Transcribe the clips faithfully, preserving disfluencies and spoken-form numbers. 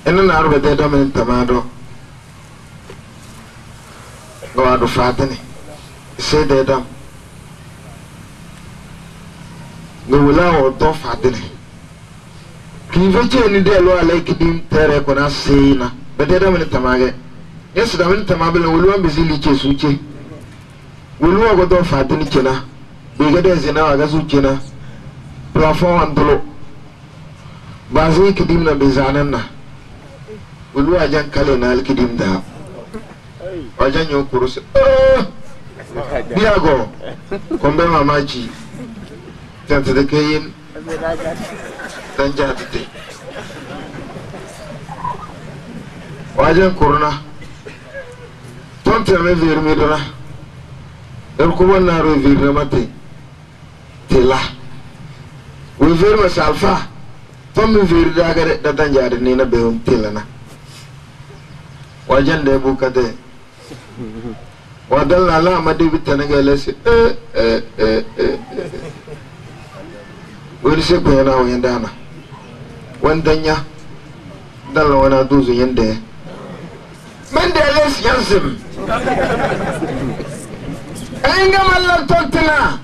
ena na arbe de dam tamado go adu fatani se de dam go wala o do fatani ki veche ni de lo ala kidim tere ko na seina be de dam tamage yes dam tamabele wulu ambizili che suche wulu go do fatani chena be gade zina aga suchena plafond andlo bazi kidim na bizanana wulu ajan kale na alkidim da ajan yo kurus biago kombe mamaji tante de kayin tanja tete wajan kurna tonte me vermi dona er ko wonna ro virna mate tela we verma salfa tom virda gare da tanja de ni na be on telana wajan de bukade wadalla la madi bitanaga lesi eh eh eh eh wani se ko yana o yandana wandanya dalla wana duzu yande men de les yansim enga mallan tontena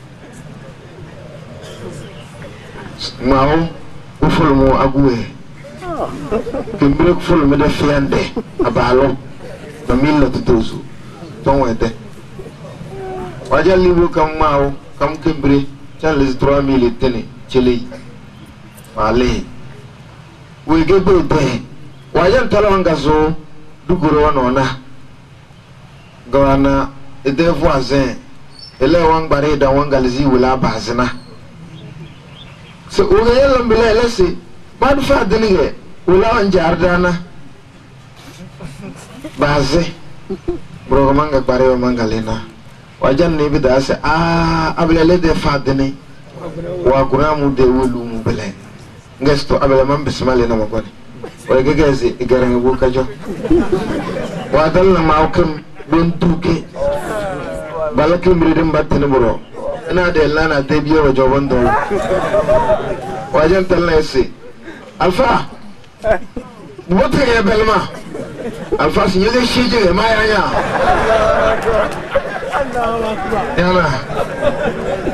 mawo ufulmu aguwe kimbre fulmu de fiande abalo na milla tutuzu ton wete wajal libu kam mawo kam kimbre chan les trois mille tene chili wale we gebe de wajan talanga zo duguro wanona gawana ede voisin ele wangbare da wangalzi wala bazina so o ga yalla mbele lesi madu fa denige wala wanjardana baze bro manga bare o mangalena wajan ne bida se ah ablele de fa deni wa kuramu de wulu mu bele ngesto abele man bismale na magone o gegeze igaran bu kajo wa dalla maukum don tuke balakim ridin batin bro ina da lana ta biyo wa joban do wajan talla ese alfa moto ya belma alfa sin yele shije ma yanya yana